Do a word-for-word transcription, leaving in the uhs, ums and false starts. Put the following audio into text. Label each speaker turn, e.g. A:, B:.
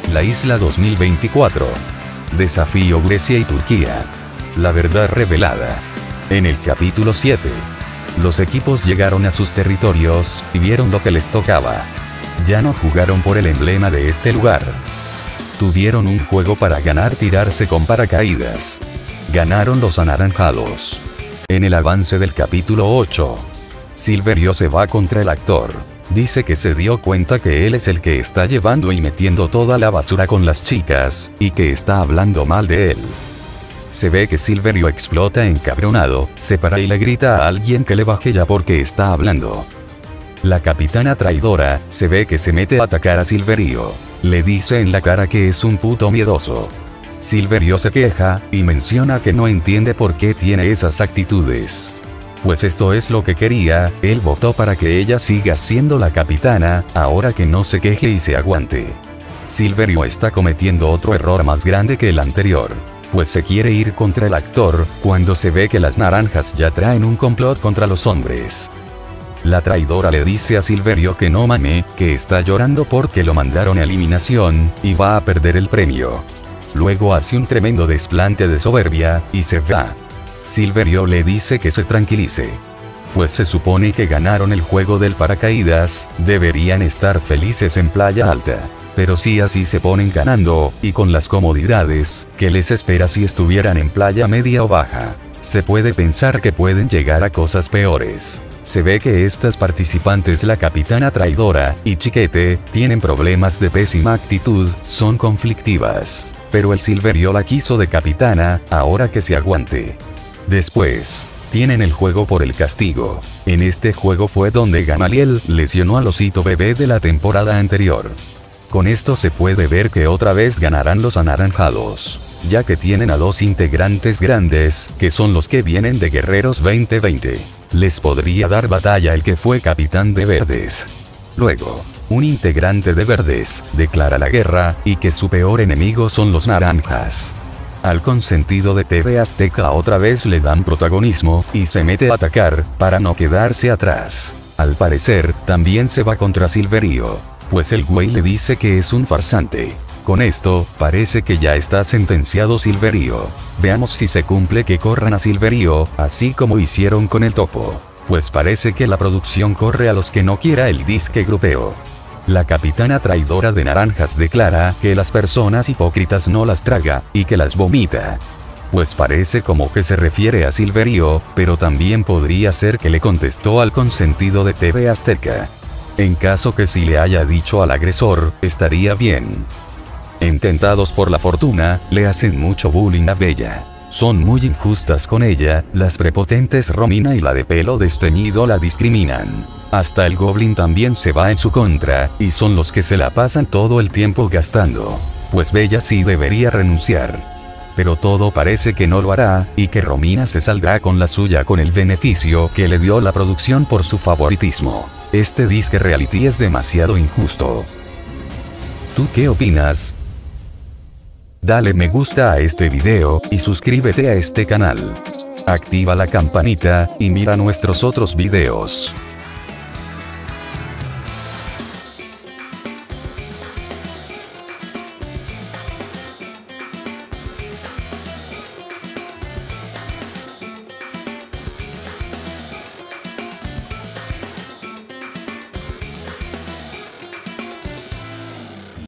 A: La isla dos mil veinticuatro. Desafío Grecia y Turquía. La verdad revelada. En el capítulo siete. Los equipos llegaron a sus territorios, y vieron lo que les tocaba. Ya no jugaron por el emblema de este lugar. Tuvieron un juego para ganar tirarse con paracaídas. Ganaron los anaranjados. En el avance del capítulo ocho. Silverio se va contra el actor. Dice que se dio cuenta que él es el que está llevando y metiendo toda la basura con las chicas, y que está hablando mal de él. Se ve que Silverio explota encabronado, se para y le grita a alguien que le baje ya porque está hablando. La capitana traidora, se ve que se mete a atacar a Silverio. Le dice en la cara que es un puto miedoso. Silverio se queja, y menciona que no entiende por qué tiene esas actitudes. Pues esto es lo que quería, él votó para que ella siga siendo la capitana, ahora que no se queje y se aguante. Silverio está cometiendo otro error más grande que el anterior. Pues se quiere ir contra el actor, cuando se ve que las naranjas ya traen un complot contra los hombres. La traidora le dice a Silverio que no mame, que está llorando porque lo mandaron a eliminación, y va a perder el premio. Luego hace un tremendo desplante de soberbia, y se va. Silverio le dice que se tranquilice. Pues se supone que ganaron el juego del paracaídas, deberían estar felices en Playa Alta. Pero si así se ponen ganando, y con las comodidades, ¿qué les espera si estuvieran en playa media o baja? Se puede pensar que pueden llegar a cosas peores. Se ve que estas participantes, la capitana traidora, y Chiquete, tienen problemas de pésima actitud, son conflictivas. Pero el Silverio la quiso de capitana, ahora que se aguante. Después, tienen el juego por el castigo. En este juego fue donde Gamaliel lesionó al osito bebé de la temporada anterior. Con esto se puede ver que otra vez ganarán los anaranjados, ya que tienen a dos integrantes grandes, que son los que vienen de Guerreros veinte veinte. Les podría dar batalla el que fue capitán de Verdes. Luego, un integrante de Verdes declara la guerra, y que su peor enemigo son los naranjas. Al consentido de T V Azteca otra vez le dan protagonismo, y se mete a atacar, para no quedarse atrás. Al parecer, también se va contra Silverio. Pues el güey le dice que es un farsante. Con esto, parece que ya está sentenciado Silverio. Veamos si se cumple que corran a Silverio, así como hicieron con el topo. Pues parece que la producción corre a los que no quiera el disque grupeo. La capitana traidora de naranjas declara que las personas hipócritas no las traga, y que las vomita. Pues parece como que se refiere a Silverio, pero también podría ser que le contestó al consentido de T V Azteca. En caso que sí le haya dicho al agresor, estaría bien. En Tentados por la Fortuna, le hacen mucho bullying a Bella. Son muy injustas con ella, las prepotentes Romina y la de pelo desteñido la discriminan. Hasta el Goblin también se va en su contra, y son los que se la pasan todo el tiempo gastando. Pues Bella sí debería renunciar. Pero todo parece que no lo hará, y que Romina se saldrá con la suya con el beneficio que le dio la producción por su favoritismo. Este disque reality es demasiado injusto. ¿Tú qué opinas? Dale me gusta a este video, y suscríbete a este canal. Activa la campanita, y mira nuestros otros videos.